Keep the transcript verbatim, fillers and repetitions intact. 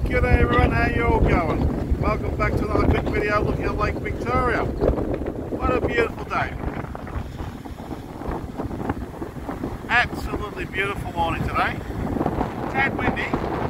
G'day everyone, how you all going? Welcome back to another quick video looking at Lake Victoria. What a beautiful day. Absolutely beautiful morning today. Tad windy,